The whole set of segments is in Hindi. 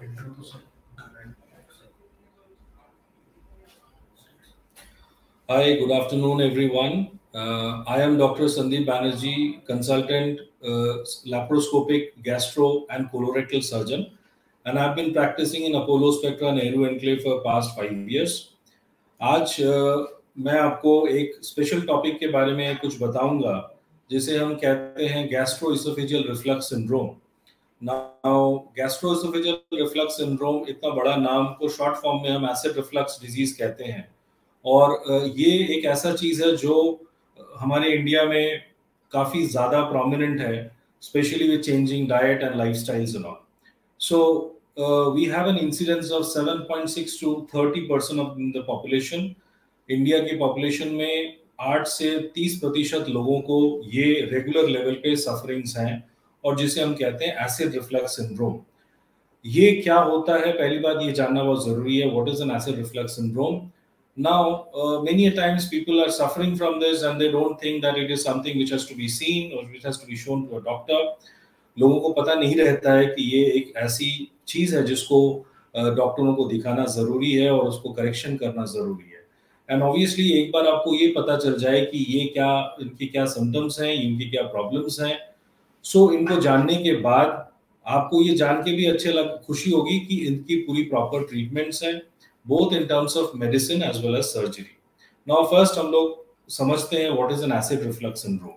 Hi, good afternoon, everyone. I am Dr. Sandeep Banerjee, consultant, laparoscopic gastro and colorectal surgeon, and I've been practicing in Apollo Spectra Nehru Enclave for past 5 years. आज मैं आपको एक स्पेशल टॉपिक के बारे में कुछ बताऊंगा, जिसे हम कहते हैं gastroesophageal reflux syndrome. Now gastroesophageal reflux syndrome इतना बड़ा नाम को शॉर्ट फॉर्म में हम एसिड रिफ्लक्स डिजीज कहते हैं, और ये एक ऐसा चीज है जो हमारे इंडिया में काफी ज्यादा प्रोमिनेंट है, specially with changing diet and lifestyles and all. So we have an incidence of 7.6 to 30% of the population. India की पॉपुलेशन में 8 से 30% लोगों को ये रेगुलर लेवल पे सफरिंग्स हैं, और जिसे हम कहते हैं एसिड रिफ्लक्स सिंड्रोम. ये क्या होता है, पहली बात ये जानना बहुत जरूरी है. What is an acid reflux syndrome? Now, many a times people are suffering from this and they don't think that it is something which has to be seen or which has to be shown to a doctor. लोगों को पता नहीं रहता है कि ये एक ऐसी चीज है जिसको डॉक्टरों को दिखाना जरूरी है और उसको करेक्शन करना जरूरी है. एंड ऑब्वियसली एक बार आपको ये पता चल जाए कि ये क्या, इनकी क्या सिम्टम्स हैं, इनकी क्या प्रॉब्लम्स हैं, सो इनको जानने के बाद आपको ये जान के भी खुशी होगी कि इनकी पूरी प्रॉपर ट्रीटमेंट्स हैं, both in terms of medicine as well as surgery. Now first हम लोग समझते हैं what is an acid reflux syndrome.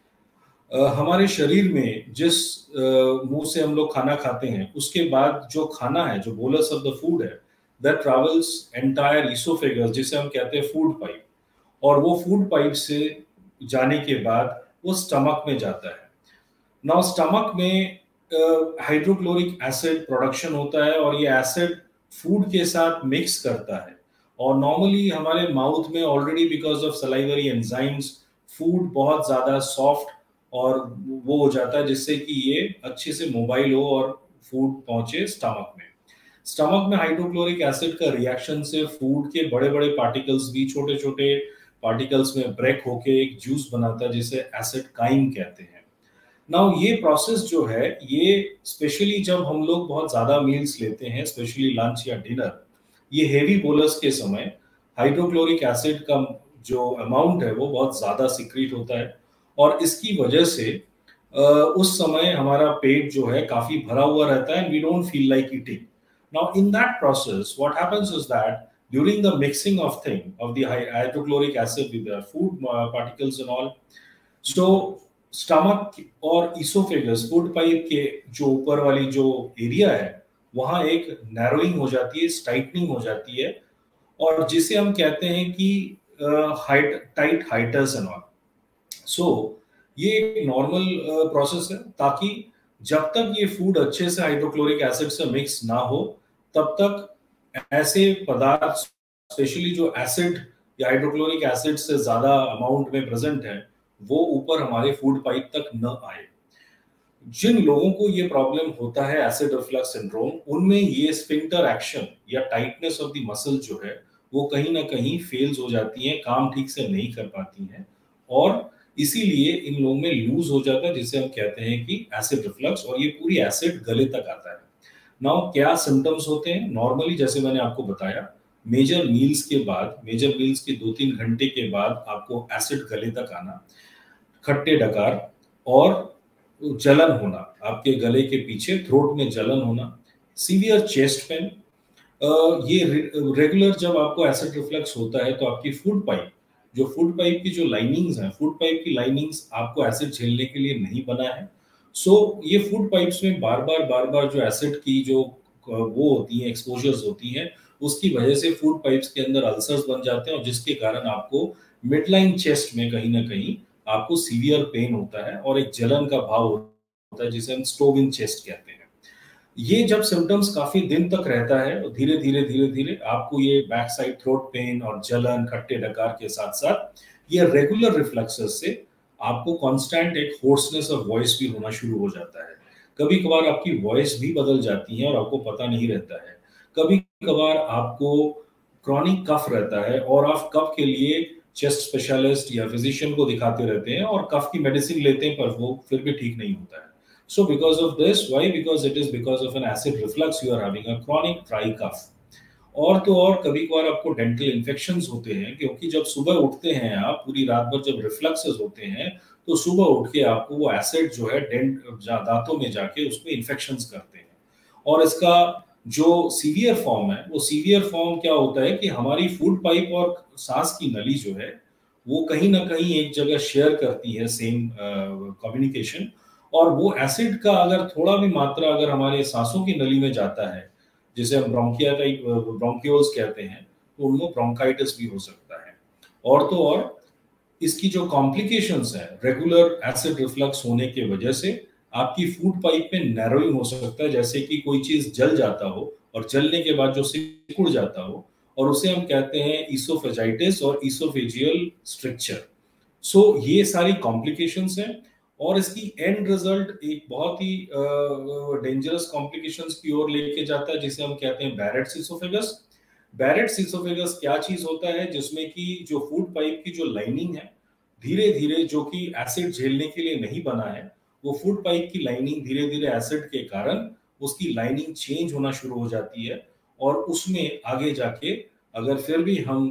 हमारे शरीर में जिस मुंह से हम लोग खाना खाते हैं, उसके बाद जो खाना है, जो बोलस ऑफ द फूड है, that travels entire esophagus, जिसे हम कहते हैं फूड पाइप, और वो फूड पाइप से जाने के बाद वो स्टमक में जाता है. नाउ स्टमक में हाइड्रोक्लोरिक एसिड प्रोडक्शन होता है, और ये एसिड फूड के साथ मिक्स करता है, और नॉर्मली हमारे माउथ में already because of salivary enzymes food बहुत ज्यादा सॉफ्ट और वो हो जाता है, जिससे कि ये अच्छे से मोबाइल हो और फूड पहुंचे स्टमक में. स्टमक में हाइड्रोक्लोरिक एसिड का रिएक्शन से फूड के बड़े बड़े पार्टिकल्स भी छोटे छोटे पार्टिकल्स में ब्रेक होके एक जूस बनाता है, जिसे एसिड काइम कहते हैं. नाउ ये प्रोसेस जो है, ये स्पेशली जब हम लोग बहुत ज्यादा मील्स लेते हैं, स्पेशली लंच या डिनर, ये हेवी बोलस के समय हाइड्रोक्लोरिक एसिड का जो अमाउंट है वो बहुत ज्यादा सिक्रीट होता है, और इसकी वजह से उस समय हमारा पेट जो है काफी भरा हुआ रहता है, and we don't feel like eating. Now in that process what happens is that during the mixing of the hydrochloric acid with the food particles and all, so stomach और इसोफेगस फूड पाइप के जो ऊपर वाली जो एरिया है, वहां एक नैरोइंग हो जाती है, टाइटनिंग हो जाती है, और जिसे हम कहते हैं कि टाइट हाइटस एंड ऑल. सो ये एक नॉर्मल प्रोसेस है, ताकि जब तक ये फूड अच्छे से हाइड्रोक्लोरिक एसिड से मिक्स ना हो, तब तक ऐसे पदार्थ, स्पेशली जो एसिड या हाइड्रोक्लोरिक एसिड से ज्यादा अमाउंट में प्रेजेंट है, वो ऊपर हमारे फूड पाइप तक न आए. जिन लोगों को ये प्रॉब्लम होता है एसिड रिफ्लक्स सिंड्रोम, उनमें ये स्फिंक्टर एक्शन या टाइटनेस ऑफ द मसल जो है वो कहीं ना कहीं फेल्स हो जाती है, काम ठीक से नहीं कर पाती हैं, और इसीलिए इन लोगों में लूज हो जाता है, जिसे हम कहते हैं कि एसिड रिफ्लक्स, और ये पूरी एसिड गले तक आता है. नाउ क्या सिम्टम्स होते हैं? नॉर्मली जैसे मैंने आपको बताया, मेजर मील्स के बाद, मेजर मील्स के 2-3 घंटे के बाद आपको एसिड गले तक आना, खट्टे डकार और जलन होना, आपके गले के पीछे थ्रोट में जलन होना, सीवियर चेस्ट पेन. ये रेगुलर जब आपको एसिड रिफ्लक्स होता है तो आपकी फूड पाइप की जो लाइनिंग्स हैं, फूड पाइप की लाइनिंग्स आपको एसिड झेलने के लिए नहीं बना है. सो ये फूड पाइप्स में बार बार जो एसिड की जो वो होती है, एक्सपोजर्स होती हैं, उसकी वजह से फूड पाइप्स के अंदर अल्सर्स बन जाते हैं, और जिसके कारण आपको मिडलाइन चेस्ट में कहीं ना कहीं आपको सीवियर पेन होता है, और एक जलन का भाव होता है, जिसे हम स्टोव इन चेस्ट कहते हैं. ये जब सिम्टम्स काफी दिन तक रहता है, धीरे धीरे आपको ये बैक साइड थ्रोट पेन और जलन, खट्टे डकार के साथ साथ ये रेगुलर रिफ्लक्सेस से आपको कांस्टेंट एक होर्सनेस ऑफ वॉइस भी होना शुरू हो जाता है. कभी कभार आपकी वॉइस भी बदल जाती है और आपको पता नहीं रहता है. कभी कभार आपको क्रॉनिक कफ रहता है, और आप कफ के लिए चेस्ट स्पेशलिस्ट या फिजिशियन को दिखाते रहते हैं और कफ की मेडिसिन लेते हैं, पर वो फिर भी ठीक नहीं होता है. So because of this, why? Because it is because of an acid reflux you are having a chronic dry cough. और तो और कभी कभार आपको डेंटल इन्फेक्शंस होते हैं, क्योंकि जब सुबह उठते हैं आप पूरी रात भर जब रिफ्लक्सेस होते हैं, तो सुबह उठ के आपको वो एसिड जो है दांतों में जाके उसमें इन्फेक्शंस करते हैं। और इसका जो सीवियर फॉर्म है, वो सीवियर फॉर्म क्या होता है कि हमारी फूड पाइप और सांस की नली जो है वो कहीं ना कहीं एक जगह शेयर करती है सेम कम्युनिकेशन। और वो एसिड का अगर थोड़ा भी मात्रा अगर हमारे सांसों की नली में जाता है, जिसे हम ब्रोंकियोल्स कहते हैं, तो उनमें ब्रोंकाइटिस भी हो सकता है। और तो और इसकी जो कॉम्प्लिकेशंस है रेगुलर एसिड रिफ्लक्स होने के वजह से, आपकी फूड पाइप में नैरोइंग हो सकता है, जैसे कि कोई चीज जल जाता हो और जलने के बाद जो सिकुड़ जाता हो, और उसे हम कहते हैं ईसोफेजाइटिस और ईसोफेजियल स्ट्रक्चर। सो ये सारी कॉम्प्लिकेशंस हैं। और इसकी एंड रिजल्ट एक बहुत ही डेंजरस कॉम्प्लिकेशंस की ओर लेके जाता है, जिसे हम कहते हैं बैरेट्स ईसोफेगस। बैरेट्स ईसोफेगस क्या चीज होता है, जिसमें कि जो फूड पाइप की जो लाइनिंग है, धीरे धीरे, जो कि एसिड झेलने के लिए नहीं बना है, वो फूड पाइप की लाइनिंग धीरे धीरे एसिड के कारण उसकी लाइनिंग चेंज होना शुरू हो जाती है। और उसमें आगे जाके अगर फिर भी हम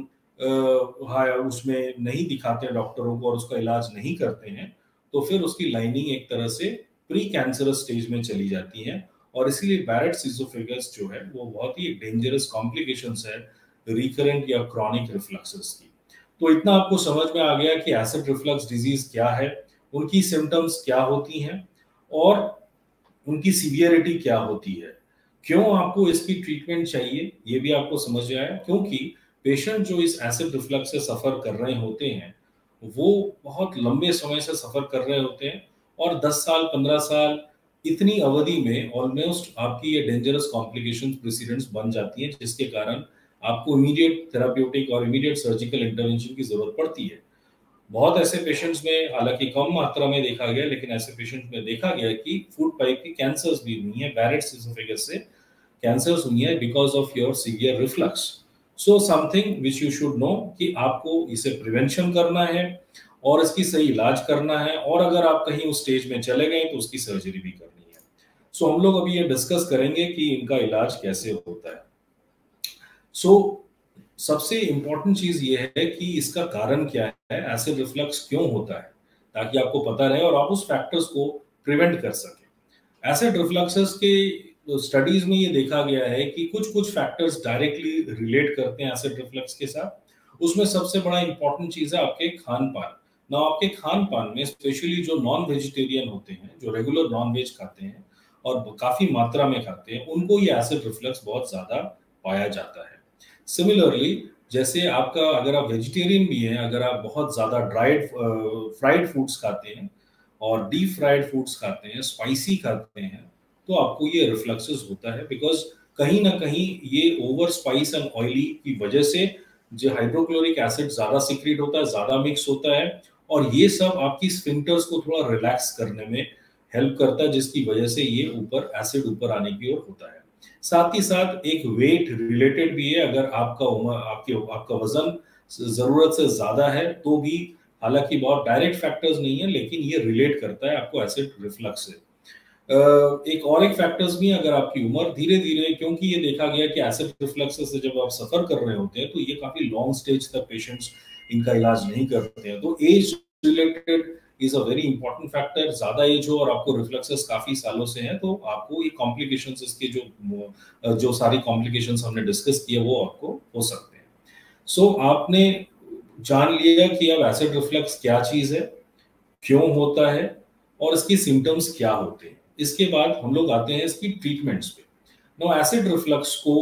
उसमें नहीं दिखाते डॉक्टरों को और उसका इलाज नहीं करते हैं, तो फिर उसकी लाइनिंग एक तरह से प्री कैंसरस स्टेज में चली जाती है। और इसीलिए बैरेट्स ईसोफेगस जो है वो बहुत ही डेंजरस कॉम्प्लिकेशंस है रिकरेंट या क्रॉनिक रिफ्लक्सेस की। तो इतना आपको समझ में आ गया कि एसिड रिफ्लक्स डिजीज क्या है, उनकी सिम्टम्स क्या होती हैं, और उनकी सीवियरिटी क्या होती है, क्यों आपको इसकी ट्रीटमेंट चाहिए, ये भी आपको समझ में आया। क्योंकि पेशेंट जो इस एसिड रिफ्लक्स से सफर कर रहे होते हैं, वो बहुत लंबे समय से सफर कर रहे होते हैं, और 10 साल 15 साल इतनी अवधि में ऑलमोस्ट आपकी ये डेंजरस कॉम्प्लिकेशंस प्रेसिडेंट्स बन जाती हैं, जिसके कारण आपको इमीडिएट थेराप्यूटिक और इमीडिएट सर्जिकल इंटरवेंशन की जरूरत पड़ती है। बहुत ऐसे पेशेंट्स में, हालांकि कम मात्रा में देखा गया, लेकिन ऐसे पेशेंट्स में देखा गया कि फूड पाइप की कैंसर्स भी हुई हैं, बैरेट्स ईसोफेगस से कैंसर्स हुई हैं because of your severe reflux. So something which you should know कि आपको इसे प्रिवेंशन करना है और इसकी सही इलाज करना है, और अगर आप कहीं उस स्टेज में चले गए तो उसकी सर्जरी भी करनी है। सो हम लोग अभी ये डिस्कस करेंगे कि इनका इलाज कैसे होता है। सो सबसे इंपॉर्टेंट चीज ये है कि इसका कारण क्या है, एसिड रिफ्लक्स क्यों होता है, ताकि आपको पता रहे और आप उस फैक्टर्स को प्रिवेंट कर सकें। एसिड रिफ्लक्सेस के स्टडीज में ये देखा गया है कि कुछ कुछ फैक्टर्स डायरेक्टली रिलेट करते हैं एसिड रिफ्लक्स के साथ। उसमें सबसे बड़ा इंपॉर्टेंट चीज है आपके खान पान। ना आपके खान पान में स्पेशली जो नॉन वेजिटेरियन होते हैं, जो रेगुलर नॉन वेज खाते हैं और काफी मात्रा में खाते हैं, उनको ये एसिड रिफ्लक्स बहुत ज्यादा पाया जाता है। सिमिलरली, जैसे आपका अगर आप वेजिटेरियन भी हैं, अगर आप बहुत ज्यादा ड्राइड फ्राइड फूड्स खाते हैं और डीप फ्राइड फूड्स खाते हैं, स्पाइसी खाते हैं, तो आपको ये रिफ्लक्सेस होता है। बिकॉज कहीं ना कहीं ये ओवर स्पाइस एंड ऑयली की वजह से जो हाइड्रोक्लोरिक एसिड ज्यादा सिक्रीट होता है, ज्यादा मिक्स होता है, और ये सब आपकी स्फिंक्टर्स को थोड़ा रिलैक्स करने में हेल्प करता है, जिसकी वजह से ये ऊपर एसिड ऊपर आने की ओर होता है। साथ ही साथ एक वेट रिलेटेड भी है। अगर आपका उम्र, आपका वजन जरूरत से ज्यादा है तो भी, हालांकि बहुत डायरेक्ट फैक्टर्स नहीं है, लेकिन ये रिलेट करता है आपको एसिड रिफ्लक्स से। एक और एक फैक्टर्स भी है, अगर आपकी उम्र धीरे धीरे, क्योंकि ये देखा गया कि एसिड रिफ्लक्स से जब आप सफर कर रहे होते हैं तो ये काफी लॉन्ग स्टेज तक पेशेंट्स इनका इलाज नहीं करते हैं। तो age related is a very important factor. ज्यादा एज हो और आपको रिफ्लक्सेस काफी सालों से हैं, तो आपको ये कॉम्प्लिकेशंस, इसके जो सारी कॉम्प्लिकेशंस हमने डिस्कस किए वो आपको हो सकते हैं। सो आपने जान लिया कि अब एसिड रिफ्लक्स क्या चीज है, क्यों होता है, और इसकी सिम्टम्स क्या होते हैं। इसके बाद हम लोग आते हैं इसकी ट्रीटमेंट्स पे। नो, एसिड रिफ्लक्स को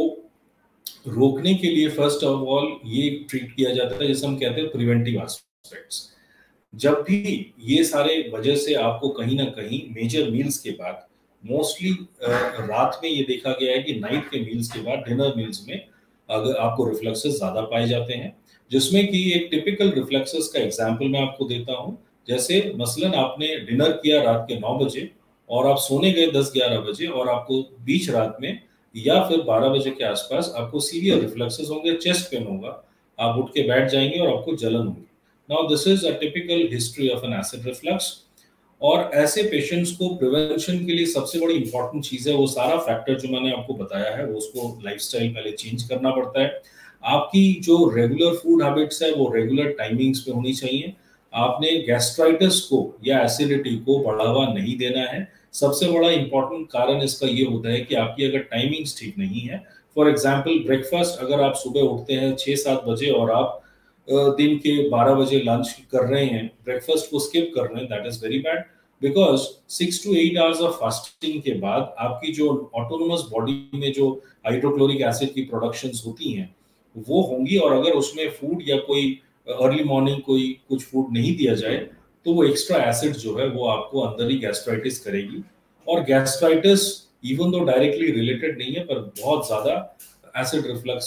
रोकने के लिए फर्स्ट ऑफ ऑल ये ट्रीट किया जाता है, जैसे हम कहते हैं प्रिवेंटिव एस्पेक्ट्स। जब भी ये सारे वजह से आपको कहीं ना कहीं मेजर मील्स के बाद, मोस्टली रात में ये देखा गया है कि नाइट के मील्स के बाद, डिनर मील्स में अगर आपको रिफ्लक्सेस ज्यादा पाए जाते हैं, जिसमें कि एक टिपिकल रिफ्लक्सेस का एग्जांपल मैं आपको देता हूं। जैसे मसलन आपने डिनर किया रात के 9 बजे और आप सोने गए 10-11 बजे, और आपको बीच रात में या फिर 12 बजे के आसपास आपको सीवियर रिफ्लक्सेस होंगे, चेस्ट पेन होगा, आप उठ के बैठ जाएंगे और आपको जलन होगी। Now, this is a typical history of an acid reflux. और ऐसे पेशेंट्स को प्रिवेंशन के लिए सबसे बड़ी इंपॉर्टेंट चीज है वो सारा फैक्टर जो मैंने आपको बताया है, वो उसको लाइफस्टाइल पहले चेंज करना पड़ता है। आपकी जो रेगुलर फूड हैबिट्स है वो रेगुलर टाइमिंग्स पे होनी चाहिए। आपने गैस्ट्राइटिस को या एसिडिटी को बढ़ावा नहीं देना है। सबसे बड़ा इंपॉर्टेंट कारण इसका ये होता है कि आपकी अगर टाइमिंग्स ठीक नहीं है, फॉर एग्जाम्पल ब्रेकफास्ट अगर आप सुबह उठते हैं 6-7 बजे और आप दिन के 12 बजे लंच कर रहे हैं, ब्रेकफास्ट को स्किप कर रहे हैं, that is very bad. Because 6 to 8 hours of fasting के बाद आपकी जो ऑटोनोमस बॉडी में जो हाइड्रोक्लोरिक एसिड की प्रोडक्शंस होती हैं वो होंगी, और अगर उसमें फूड या कोई अर्ली मॉर्निंग कोई कुछ फूड नहीं दिया जाए तो वो एक्स्ट्रा एसिड जो है वो आपको अंदर ही गैस्ट्राइटिस करेगी। और gastritis even though directly related नहीं है, पर बहुत ज्यादा एसिड रिफ्लक्स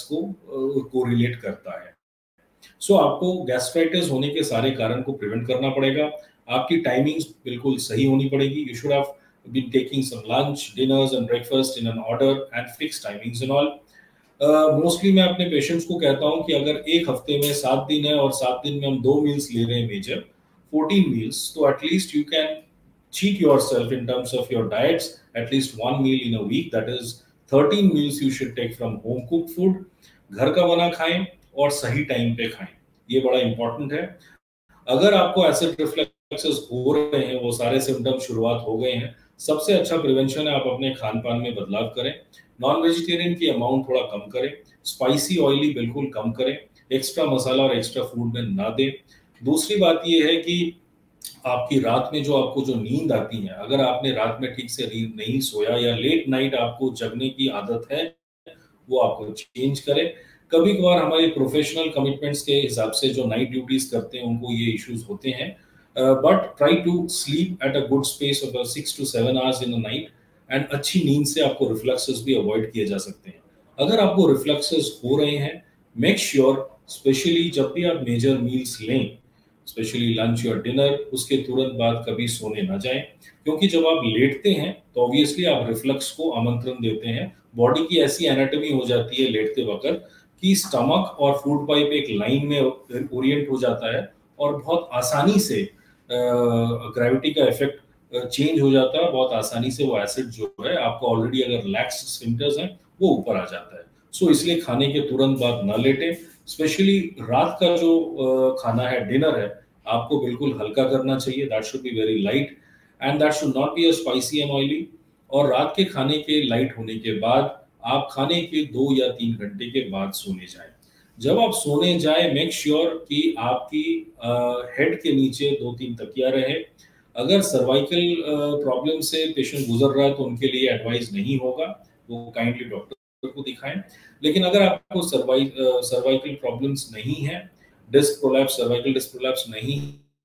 को रिलेट करता है। सो आपको गैस्ट्राइटिस होने के सारे कारण को प्रिवेंट करना पड़ेगा। आपकी टाइमिंग्स बिल्कुल सही होनी पड़ेगी। You should have been taking some lunch, dinners and breakfast in an order and fix timings and all. Mostly मैं अपने पेशेंट्स को कहता हूं कि अगर एक हफ्ते में 7 दिन है और 7 दिन में हम 2 मील्स ले रहे हैं मेजर 14 मील्स, तो at least you can cheat yourself in terms of your diets, at least one meal in a week, that is 13 meals you should take from home cooked food। घर का बना खाएं और सही टाइम पे खाएं, ये बड़ा इंपॉर्टेंट है। अगर आपको एसिड रिफ्लक्सेस हो रहे हैं, वो सारे सिम्टम्स शुरुआत हो गए हैं, सबसे अच्छा प्रिवेंशन है आप अपने खान पान में बदलाव करें। नॉन वेजिटेरियन की अमाउंट थोड़ा कम करें, स्पाइसी ऑयली बिल्कुल कम करें, एक्स्ट्रा मसाला और एक्स्ट्रा फूड में ना दें। दूसरी बात ये है कि आपकी रात में जो आपको जो नींद आती है, अगर आपने रात में ठीक से नींद नहीं सोया या लेट नाइट आपको जगने की आदत है, वो आपको चेंज करें। कभी कभार हमारे प्रोफेशनल कमिटमेंट्स के हिसाब से जो नाइट ड्यूटीज करते हैं उनको ये इश्यूज होते हैं, but try to sleep at a good space of 6 to 7 hours in a night, and अच्छी नींद से आपको रिफ्लक्सेस भी अवॉइड किए जा सकते हैं। अगर आपको रिफ्लक्सेस हो रहे हैं, मेक श्योर स्पेशली जब भी आप मेजर मील्स लें, स्पेशली लंच और डिनर, उसके तुरंत बाद कभी सोने ना जाएं, क्योंकि जब आप लेटते हैं तो ऑब्वियसली आप रिफ्लक्स को आमंत्रण देते हैं। बॉडी की ऐसी एनाटॉमी हो जाती है लेटते वक्त कि स्टमक और फूड पाइप एक लाइन में ओरिएंट हो जाता है और बहुत आसानी से ग्रेविटी का इफेक्ट चेंज हो जाता है। बहुत आसानी से वो एसिड जो है आपको ऑलरेडी अगर रिलैक्स स्फिंक्टर्स हैं वो ऊपर आ जाता है। सो इसलिए खाने के तुरंत बाद ना लेटें। स्पेशली रात का जो खाना है, डिनर है, आपको बिल्कुल हल्का करना चाहिए। That should be very light and that should not be a spicy and oily. और रात के खाने के लाइट होने के बाद आप खाने के 2 या 3 घंटे के बाद सोने जाएं। जब आप सोने जाएं, मेक श्योर कि आपकी हेड के नीचे 2-3 तकिया रहे। अगर सर्वाइकल प्रॉब्लम से पेशेंट गुजर रहा है तो उनके लिए एडवाइस नहीं होगा, वो काइंडली डॉक्टर को दिखाएं। लेकिन अगर आपको सर्वाइकल प्रॉब्लम्स नहीं है, disc prolapse, cervical disc prolapse नहीं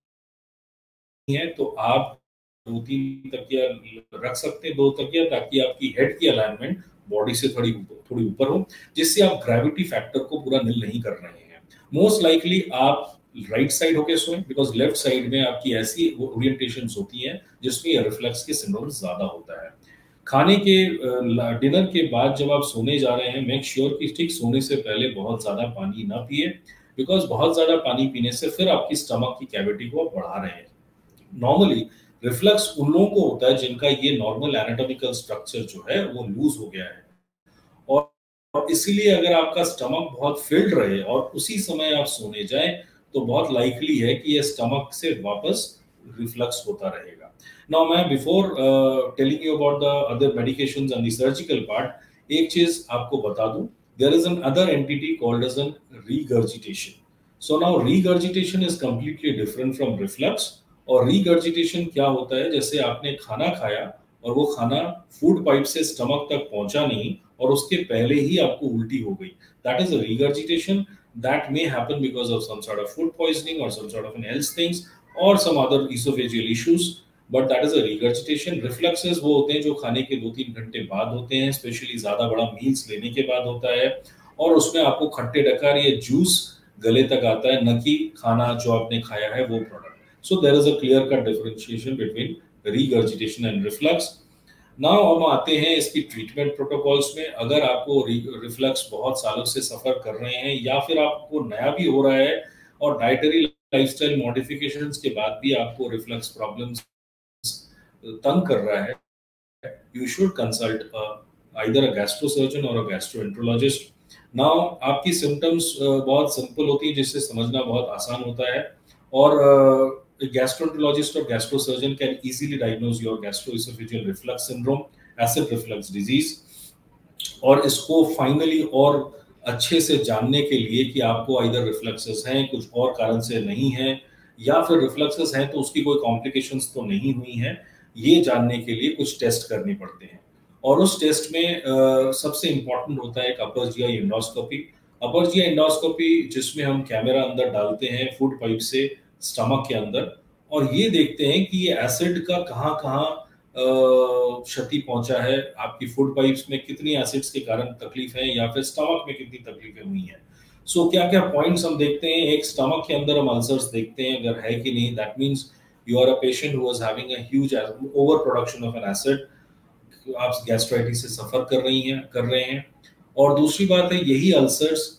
है, तो आप 2-3 तकिया रख सकते हैं, 2 तकिया, ताकि आपकी हेड की अलाइनमेंट बॉडी से थोड़ी ऊपर हो, जिससे आप ग्रेविटी फैक्टर को पूरा निल नहीं कर रहे हैं। मोस्ट लाइकली आप राइट साइड होके सोएं, बिकॉज लेफ्ट साइड में आपकी ऐसी ओरिएंटेशंस होती हैं जिसमें रिफ्लेक्स के सिंड्रोम ज्यादा होता है। खाने के डिनर के बाद जब आप सोने जा रहे हैं, मेक श्योर कि ठीक सोने से पहले बहुत ज्यादा पानी ना पिए, बिकॉज बहुत ज्यादा पानी पीने से फिर आपकी स्टमक की कैविटी को आप बढ़ा रहे हैं। नॉर्मली रिफ्लक्स उन लोगों को होता है जिनका ये नॉर्मल एनाटॉमिकल स्ट्रक्चर जो है वो लूज हो गया है, और इसीलिए अगर आपका स्टमक बहुत फिल्ड रहे और उसी समय आप सोने जाएं तो बहुत लाइकली है कि ये स्टमक से वापस रिफ्लक्स होता रहेगा। नाउ मैं before telling you about the other medications and the surgical part, एक चीज आपको बता दूं, there is an other entity called as an regurgitation. So now regurgitation is completely different from reflux. और रीगर्जिटेशन क्या होता है, जैसे आपने खाना खाया और वो खाना फूड पाइप से स्टमक तक पहुंचा नहीं और उसके पहले ही आपको उल्टी हो गई, that is a regurgitation. That may happen because of some sort of food poisoning or some sort of an else things or some other esophageal issues, but that is a regurgitation। Refluxes वो होते हैं जो खाने के 2-3 घंटे बाद होते हैं, स्पेशली ज्यादा बड़ा मील्स लेने के बाद होता है, और उसमें आपको खट्टे डकार या जूस गले तक आता है, न कि खाना जो आपने खाया है वो प्रोडक्ट। So there is a clear cut differentiation between regurgitation and reflux। Now हम आते हैं इसकी ट्रीटमेंट प्रोटोकॉल्स में। अगर आपको रिफ्लक्स बहुत सालों से सफर कर रहे हैं या फिर आपको नया भी हो रहा है और डाइटरी लाइफस्टाइल मॉडिफिकेशंस के बाद भी आपको रिफ्लक्स प्रॉब्लम्स तंग कर रहा है, you should consult either a gastrosurgeon or a gastroenterologist. Now आपकी symptoms बहुत simple होती है, जिससे समझना बहुत आसान होता है, और gastroenterologist or gastrosurgeon can easily diagnose your gastroesophageal reflux syndrome, acid reflux disease, और इसको फाइनली और अच्छे से जानने के लिए कि आपको आइदर रिफ्लक्सेस हैं, कुछ और कारण से नहीं है, या फिर रिफ्लक्सेस हैं तो उसकी कोई कॉम्प्लिकेशंस तो नहीं हुई हैं, ये जानने के लिए कुछ टेस्ट करने पड़ते हैं। और उस टेस्ट में सबसे इम्पोर्टेंट होता है एक upper GI endoscopy. Upper GI endoscopy जिसमें हम कैमरा अंदर डालते हैं फूड पाइप से स्टमक के अंदर, और ये देखते हैं कि ये एसिड का कहाँ कहाँ क्षति पहुंचा है, आपकी फूड पाइप्स में कितनी एसिड्स के कारण तकलीफ है, या फिर स्टमक में कितनी तकलीफें हुई हैं। सो क्या क्या पॉइंट्स हम देखते हैं, एक स्टमक के अंदर हम अल्सर्स देखते हैं अगर है कि नहीं, that means you are a patient who was having a huge over production of an acid, आप गैस्ट्राइटिस से सफर कर रहे हैं। और दूसरी बात है, यही अल्सर्स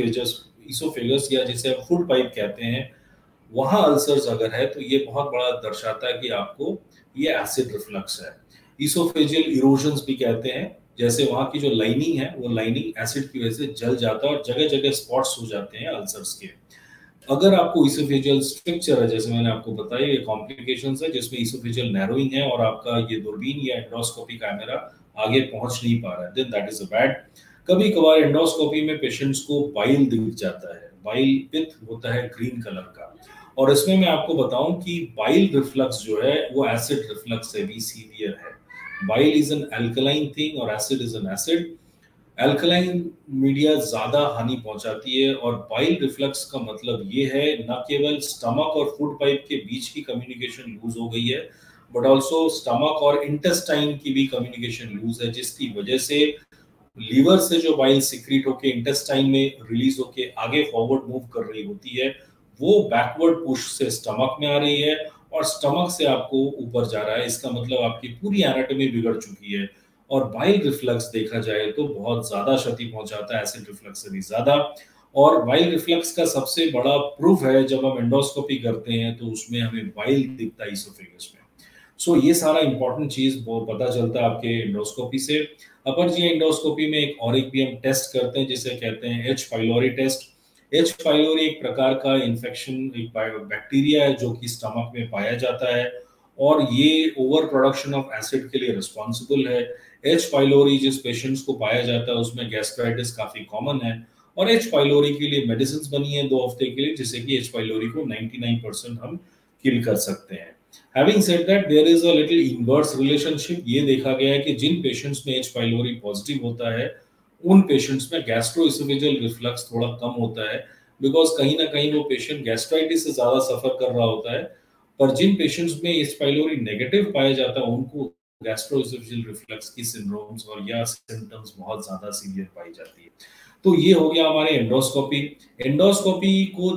ईसोफेगस या जिसे हम फूड पाइप कहते हैं, वहां अल्सर्स अगर है तो ये बहुत बड़ा दर्शाता है कि आपको ये एसिड रिफ्लक्स है। ईसोफेजियल इरोजन्स भी कहते हैं, जैसे वहां की जो लाइनिंग है वो लाइनिंग एसिड की वजह से जल जाता है और जगह जगह स्पॉट्स हो जाते हैं अल्सर्स के। अगर आपको ईसोफेजियल स्ट्रक्चर है, जैसे मैंने आपको बताया, ये कॉम्प्लिकेशंस है जिसमें ईसोफेजियल नैरोइंग है और आपका ये दूरबीन या एंडोस्कोपी कैमरा आगे पहुंच नहीं पा रहा है, then that is a bad. कभी कभार एंडोस्कोपी में पेशेंट्स को बाइल दिख जाता है, बाइल पित्त होता है ग्रीन कलर का, और इसमें मैं आपको बताऊं कि बाइल रिफ्लक्स जो है वो एसिड रिफ्लक्स से भी सीवियर है। Bile is an alkaline thing और acid is an acid. Alkaline media ज्यादा हानि पहुंचाती है, और बाइल रिफ्लक्स का मतलब ये है न केवल स्टमक और फूड पाइप के बीच की कम्युनिकेशन लूज हो गई है, बट ऑल्सो स्टमक और इंटेस्टाइन की भी कम्युनिकेशन लूज है, जिसकी वजह से लीवर से जो बाइल सिक्रीट होके इंटेस्टाइन में रिलीज होके आगे फॉरवर्ड मूव कर रही होती है, वो बैकवर्ड पुश से स्टमक में आ रही है और स्टमक से आपको ऊपर जा रहा है। इसका मतलब आपकी पूरी एनाटॉमी बिगड़ चुकी है। और बाइल रिफ्लक्स देखा जाए तो बहुत ज्यादा क्षति पहुंचाता है, एसिड रिफ्लक्स से भी ज्यादा। और बाइल रिफ्लक्स का सबसे बड़ा प्रूफ है, जब हम एंडोस्कोपी करते हैं तो उसमें हमें बाइल दिखता है ईसोफेगस में। सो ये सारा इंपॉर्टेंट चीज वो पता चलता है आपके एंडोस्कोपी से। अपर जी एंडोस्कोपी में एक भी हम टेस्ट करते हैं जिसे कहते हैं H pylori test. H pylori एक प्रकार का इन्फेक्शन, एक बैक्टीरिया है जो कि स्टमक में पाया जाता है, और ये ओवर प्रोडक्शन ऑफ एसिड के लिए रिस्पॉन्सिबल है। एच पाइलोरी जिस पेशेंट्स को पाया जाता है उसमें गैस्ट्राइटिस काफी कॉमन है, और एच पाइलोरी के लिए मेडिसिन बनी है 2 हफ्ते के लिए, जिससे कि एच पाइलोरी को 99% हम किल कर सकते हैं। Having said that, there is a little inverse relationship। ये देखा गया है कि जिन पेशेंट्स में एच पाइलोरी पॉजिटिव होता है उन पेशेंट्स में गैस्ट्रोएसोफेजियल रिफ्लक्स थोड़ा कम होता है, बिकॉज कहीं ना कहीं वो पेशेंट गैस्ट्राइटिस से ज्यादा सफर कर रहा होता है। पर जिन पेशेंट्स में एच पाइलोरी नेगेटिव पाया जाता है उनको गैस्ट्रोएसोफेजियल रिफ्लक्स की सिंड्रोम्स और या सिम्टम्स बहुत ज्यादा सीवियर पाई जाती है। तो ये हो गया हमारे एंडोस्कोपी। एंडोस्कोपी को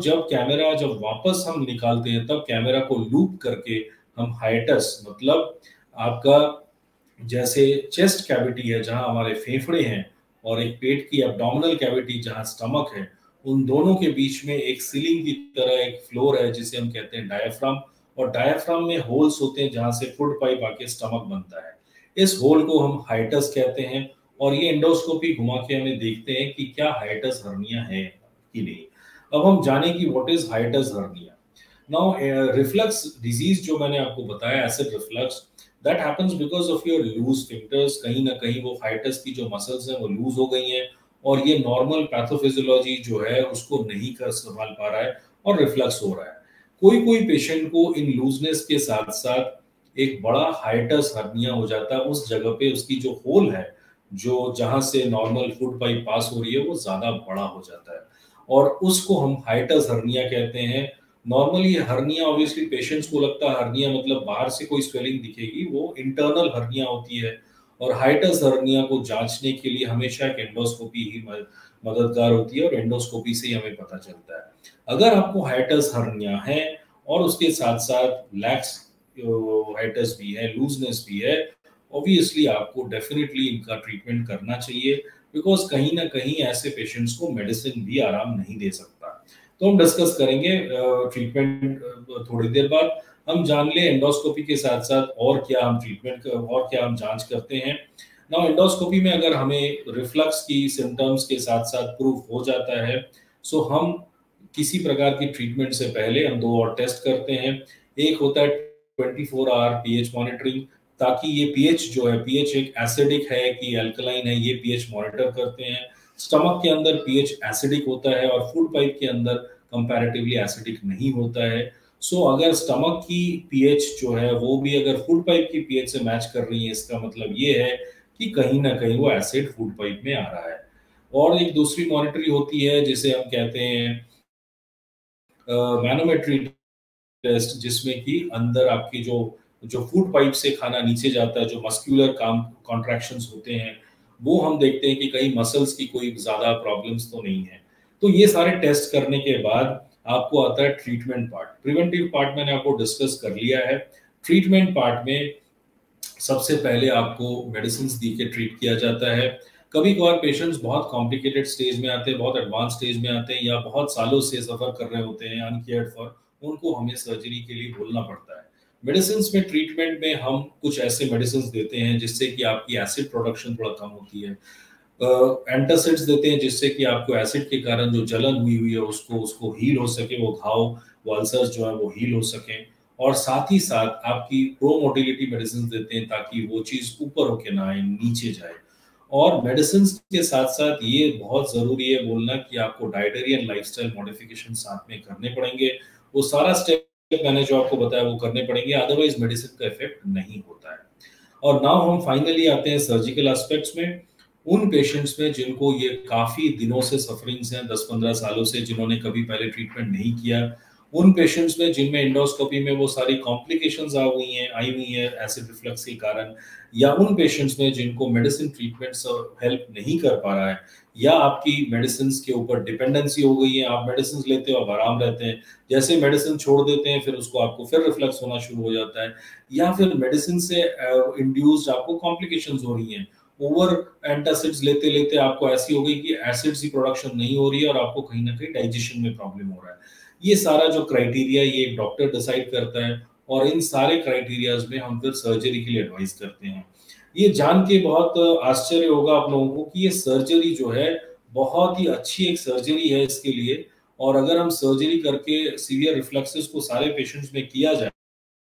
जब वापस हम निकालते हैं तब कैमरा को लूप करके हम हाइटस, मतलब आपका जैसे चेस्ट कैविटी है जहां हमारे फेफड़े हैं और एक पेट की एब्डोमिनल कैविटी जहां स्टमक है, उन दोनों के बीच में एक सीलिंग की तरह एक फ्लोर है जिसे हम कहते हैं डायफ्राम, और डायफ्राम में होल्स होते हैं जहां से फूड पाइप आके स्टमक बनता है। इस होल को हम हाइटस कहते हैं, और ये एंडोस्कोपी घुमा के हमें देखते हैं कि क्या हाइटस हर्निया है कि नहीं। अब हम जाने कि what is hiatus hernia. Now reflux disease जो मैंने आपको बताया, acid reflux, that happens because of your loose sphincters. कहीं ना कहीं वो हाइटस की जो मसल्स हैं वो लूज हो गई हैं, और ये नॉर्मल पैथोफिजियोलॉजी जो है उसको नहीं कर संभाल पा रहा है और रिफ्लक्स हो रहा है। कोई कोई पेशेंट को इन लूजनेस के साथ साथ एक बड़ा हाइटस हर्निया हो जाता है, उस जगह पे उसकी जो होल है जो जहां से नॉर्मल फूड पाइप पास हो रही है वो ज्यादा बड़ा हो जाता है, और उसको हम हाइटस हर्निया कहते हैं। नॉर्मली हर्निया, ऑब्वियसली पेशेंट्स को लगता है हर्निया मतलब बाहर से कोई स्वेलिंग दिखेगी, वो इंटरनल हर्निया होती है। और हाइटस हर्निया को जांचने के लिए हमेशा एक एंडोस्कोपी ही मददगार होती है, और एंडोस्कोपी से ही हमें पता चलता है। अगर आपको हाइटस हर्निया है और उसके साथ साथ लैक्स हाइटस भी है, लूजनेस भी है, ऑब्वियसली आपको डेफिनेटली इनका ट्रीटमेंट करना चाहिए, बिकॉज कहीं ना कहीं ऐसे पेशेंट्स को मेडिसिन भी आराम नहीं दे सकता। तो हम डिस्कस करेंगे ट्रीटमेंट थोड़ी देर बाद। हम जान ले एंडोस्कोपी के साथ साथ और क्या हम ट्रीटमेंट और क्या हम जांच करते हैं। नाउ एंडोस्कोपी में अगर हमें रिफ्लक्स की सिम्टम्स के साथ साथ प्रूफ हो जाता है, सो हम किसी प्रकार की ट्रीटमेंट से पहले हम 2 और टेस्ट करते हैं। एक होता है 24 आवर पीएच मॉनिटरिंग, ताकि ये पीएच जो है, पीएच एक एसिडिक है कि अल्कलाइन है, ये पीएच मॉनिटर करते हैं। स्टमक के अंदर पीएच एसिडिक होता है और फूड पाइप के अंदर कंपैरेटिवली एसिडिक नहीं होता है। सो अगर स्टमक की पीएच जो है वो भी अगर फूड पाइप की पीएच से मैच कर रही है, इसका मतलब ये है कि कहीं ना कहीं वो एसिड फूड पाइप में आ रहा है। और एक दूसरी मॉनिटरी होती है जिसे हम कहते हैं मैनोमेट्री टेस्ट, जिसमें कि अंदर आपकी जो जो फूड पाइप से खाना नीचे जाता है, जो मस्कुलर काम कॉन्ट्रैक्शंस होते हैं, वो हम देखते हैं कि कहीं मसल्स की कोई ज्यादा प्रॉब्लम्स तो नहीं है। तो ये सारे टेस्ट करने के बाद आपको आता है ट्रीटमेंट पार्ट। प्रिवेंटिव पार्ट मैंने आपको डिस्कस कर लिया है। ट्रीटमेंट पार्ट में सबसे पहले आपको मेडिसिन दी के ट्रीट किया जाता है। कभी कभार पेशेंट्स बहुत कॉम्प्लिकेटेड स्टेज में आते हैं, बहुत एडवांस स्टेज में आते हैं, या बहुत सालों से सफर कर रहे होते हैं अनकेयर्ड फॉर, उनको हमें सर्जरी के लिए बोलना पड़ता है। मेडिसिन में ट्रीटमेंट में हम कुछ ऐसे मेडिसिन देते हैं जिससे कि आपकी एसिड प्रोडक्शन थोड़ा कम होती है। एंटासिड्स देते हैं जिससे कि आपको एसिड के कारण जो जलन हुई हुई है उसको उसको हील हो सके, वो घाव, वो अल्सर्स जो है वो हील हो सके। और साथ ही साथ आपकी प्रो मोटिलिटी मेडिसिन देते हैं ताकि वो चीज ऊपर होके ना आए, नीचे जाए। और मेडिसिन के साथ साथ ये बहुत जरूरी है बोलना कि आपको डाइटरी एंड लाइफस्टाइल मॉडिफिकेशन साथ में करने पड़ेंगे। वो सारा स्टेप मैंने जो आपको बताया वो करने पड़ेंगे, अदरवाइज मेडिसिन का इफेक्ट नहीं होता है। और नाउ हम फाइनली आते हैं सर्जिकल एस्पेक्ट्स में। उन पेशेंट्स में जिनको ये काफी दिनों से सफरिंग्स हैं, 10-15 सालों से, जिन्होंने कभी पहले ट्रीटमेंट नहीं किया, उन पेशेंट्स में जिनमें इंडोस्कोपी में वो सारी कॉम्प्लिकेशंस आई हुई हैं एसिड रिफ्लक्स के कारण, या उन पेशेंट्स में जिनको मेडिसिन ट्रीटमेंट हेल्प नहीं कर पा रहा है, या आपकी मेडिसिन के ऊपर डिपेंडेंसी हो गई है, आप मेडिसिन लेते हो आप आराम रहते हैं, जैसे मेडिसिन छोड़ देते हैं फिर उसको आपको फिर रिफ्लक्स होना शुरू हो जाता है, या फिर मेडिसिन से इंड्यूस्ड आपको कॉम्प्लिकेशंस हो रही हैं। ओवर एंटासिड्स लेते लेते आपको ऐसी हो गई कि एसिड्स की प्रोडक्शन नहीं हो रही है और आपको कहीं ना कहीं डाइजेशन में प्रॉब्लम हो रहा है। ये सारा जो क्राइटेरिया ये एक डॉक्टर डिसाइड करता है, और इन सारे क्राइटेरियाज में हम फिर सर्जरी के लिए एडवाइस करते हैं। ये जान के बहुत आश्चर्य होगा आप लोगों को कि ये सर्जरी जो है बहुत ही अच्छी एक सर्जरी है इसके लिए। और अगर हम सर्जरी करके सीवियर रिफ्लक्सेस को सारे पेशेंट्स में किया जाए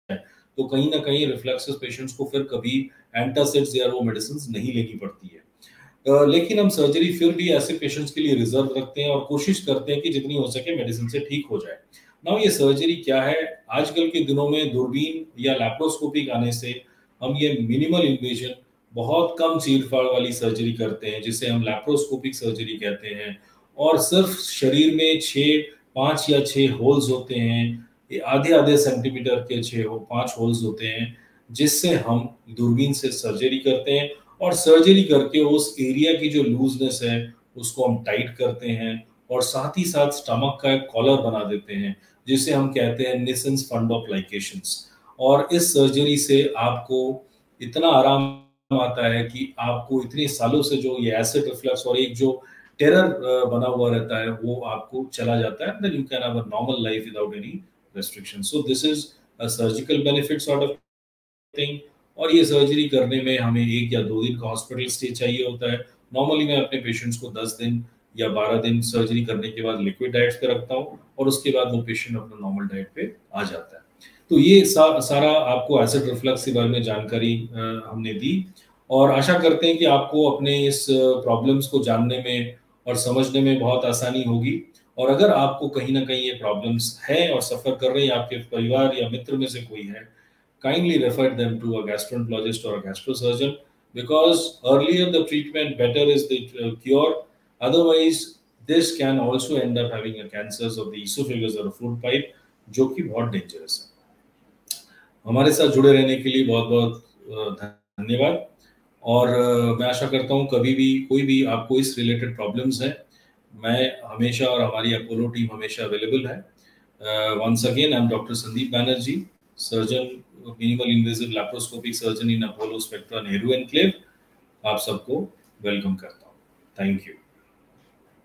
तो कहीं ना कहीं रिफ्लक्सेस पेशेंट्स को फिर कभी एंटासिड्स या वो मेडिसिन नहीं लेनी पड़ती है। लेकिन हम सर्जरी फिर भी ऐसे पेशेंट्स के लिए रिजर्व रखते हैं और कोशिश करते हैं कि जितनी हो सके मेडिसिन से ठीक हो जाए। नाउ ये सर्जरी क्या है? आजकल के दिनों में दूरबीन या लैप्रोस्कोपिक आने से हम ये मिनिमल इन्वेजन, बहुत कम चीरफाड़ वाली सर्जरी करते हैं जिसे हम लैप्रोस्कोपिक सर्जरी कहते हैं। और सिर्फ शरीर में 5 या 6 होल्स होते हैं, ये आधे आधे सेंटीमीटर के 5 होल्स होते हैं, जिससे हम दूरबीन से सर्जरी करते हैं। और सर्जरी करके उस एरिया की जो लूजनेस है उसको हम टाइट करते हैं, और साथ ही साथ स्टमक का एक कॉलर बना देते हैं जिसे हम कहते हैं निसेंस फंडोप्लाइकेशंस। और इस सर्जरी से आपको इतना आराम आता है कि आपको इतने सालों से जो ये एसिड रिफ्लक्स और एक जो टेरर बना हुआ रहता है वो आपको चला जाता है। Then you can have a normal life without any restriction. So this is a surgical benefit sort of thing. और ये सर्जरी करने में हमें 1 या 2 दिन का हॉस्पिटल स्टे चाहिए होता है। नॉर्मली मैं अपने पेशेंट्स को 10 दिन या 12 दिन सर्जरी करने के बाद लिक्विड डाइट्स पे रखता हूँ, और उसके बाद वो पेशेंट अपना नॉर्मल डाइट पे आ जाता है। तो ये सारा आपको एसिड रिफ्लक्स के बारे में जानकारी हमने दी, और आशा करते हैं कि आपको अपने इस प्रॉब्लम्स को जानने में और समझने में बहुत आसानी होगी। और अगर आपको कहीं ना कहीं ये प्रॉब्लम्स है और सफर कर रहे हैं, आपके परिवार या मित्र में से कोई है, kindly refer them to a gastroenterologist or a gastrosurgeon, because earlier the treatment better is the cure. Otherwise this can also end up having a cancers of the esophagus or a food pipe, जो कि बहुत डेंजरस है। हमारे साथ जुड़े रहने के लिए बहुत बहुत धन्यवाद। और मैं आशा करता हूँ कभी भी कोई भी आपको इस रिलेटेड प्रॉब्लम्स है, मैं हमेशा और हमारी अपोलो टीम हमेशा अवेलेबल है। Once again I am doctor Sandeep Banerjee, surgeon, minimal invasive laparoscopic surgeon in Apollo Spectra Nehru enclave. आप सबको वेलकम करता हूँ। Thank you.